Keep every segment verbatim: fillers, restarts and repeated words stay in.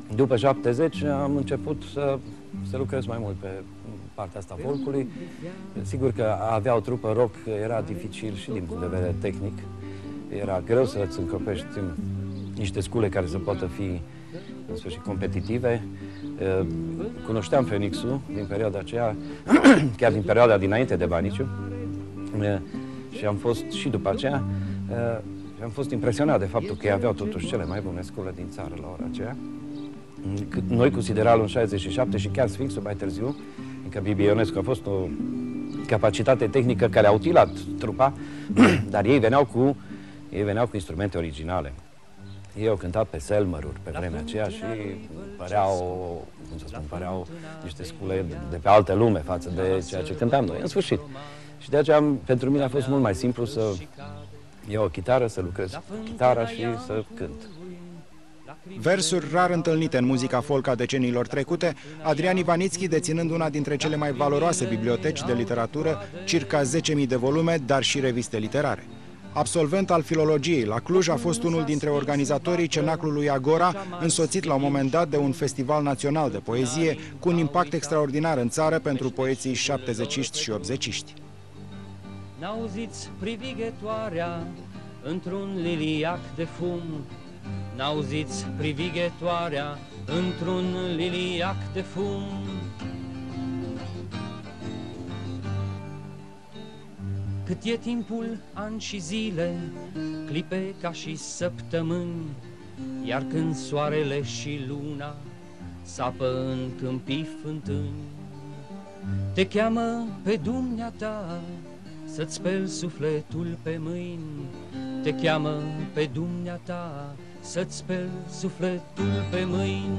După șaptezeci am început să, să lucrez mai mult pe partea asta folcului. Sigur că a avea o trupă rock era dificil și din punct de vedere tehnic. Era greu să îți încropești niște scule care să poată fi în sfârșit competitive. Cunoșteam Phoenix-ul din perioada aceea, chiar din perioada dinainte de Baniciu, și am fost și după aceea, am fost impresionat de faptul că ei aveau totuși cele mai bune scule din țară la ora aceea. Noi cu Sideralul în șaizeci și șapte și chiar Sfinxul mai târziu, încă Bibi Ionescu a fost o capacitate tehnică care a utilat trupa, dar ei veneau cu, ei veneau cu instrumente originale. Ei au cântat pe selmăruri pe vremea aceea și păreau, cum să spun, păreau niște scule de pe altă lume față de ceea ce cântam noi, în sfârșit. Și de aceea, pentru mine a fost mult mai simplu să iau o chitară, să lucrez chitara și să cânt. Versuri rar întâlnite în muzica folk a deceniilor trecute, Adrian Ivanițchi deținând una dintre cele mai valoroase biblioteci de literatură, circa zece mii de volume, dar și reviste literare. Absolvent al filologiei la Cluj, a fost unul dintre organizatorii Cenaclului Agora, însoțit la un moment dat de un festival național de poezie, cu un impact extraordinar în țară pentru poeții șaptezeciști și optzeciști. N-auziți privighetoarea într-un liliac de fum, n-auziți privighetoarea într-un liliac de fum. Cât e timpul, ani și zile, clipe ca și săptămâni, iar când soarele și luna sapă în câmpii fântâni, te cheamă pe dumneata să-ți speli sufletul pe mâini, te cheamă pe dumneata să-ți speli sufletul pe mâini.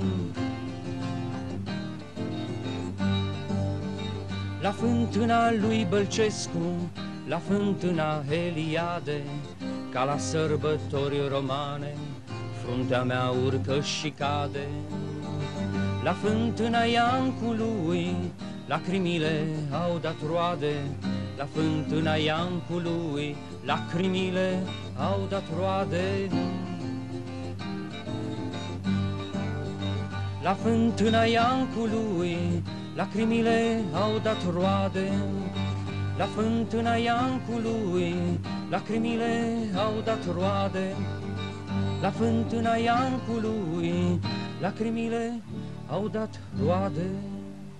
La fântâna lui Bălcescu, la fântâna Heliade, ca la sărbători romane, fruntea mea urcă și cade. La fântâna Iancului, lacrimile au dat roade, la fântâna Iancului, lacrimile au dat roade. La fântâna Iancului, lacrimile au dat roade, la fântâna Iancului, lacrimile au dat roade, la fântâna Iancului, lacrimile au dat roade.